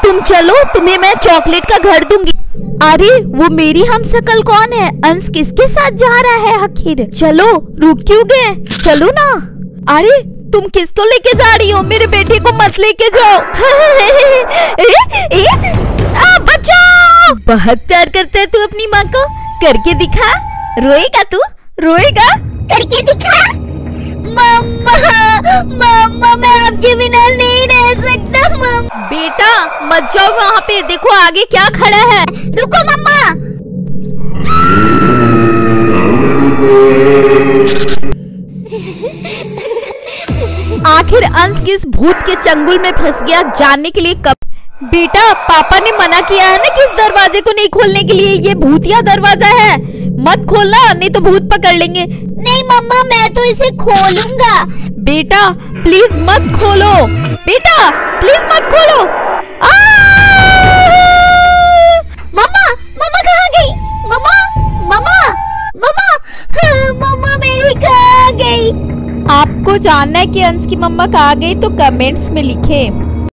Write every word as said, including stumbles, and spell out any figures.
तुम चलो, तुम्हें मैं चॉकलेट का घर दूंगी। अरे वो मेरी हमशक्ल कौन है? अंश किसके साथ जा रहा है आखिर? चलो रुक क्यों गए, चलो ना। अरे तुम किसको लेके जा रही हो? मेरे बेटे को मत लेके जाओ। ए, ए, आ, बचाओ। बहुत प्यार करता है तू अपनी माँ को, करके दिखा। रोएगा तू, रोएगा, करके दिखा। मम्मा, मम्मा मैं आपके बिना नहीं रह सकता। मम्मा बेटा मत जाओ वहाँ पे, देखो आगे क्या खड़ा है। रुको मम्मा। आखिर अंश किस भूत के चंगुल में फंस गया, जानने के लिए कब। बेटा पापा ने मना किया है ना कि इस दरवाजे को नहीं खोलने के लिए, ये भूतिया दरवाजा है, मत खोलना नहीं तो भूत पकड़ लेंगे। नहीं मम्मा मैं तो इसे खोलूंगा। बेटा प्लीज मत खोलो, बेटा प्लीज मत खोलो। मम्मा, मम्मा कहाँ गई? मम्मा, मम्मा, मम्मा, मम्मा मेरी कहाँ गई? आपको जानना है कि अंश की मम्मा कहाँ गई तो कमेंट्स में लिखें।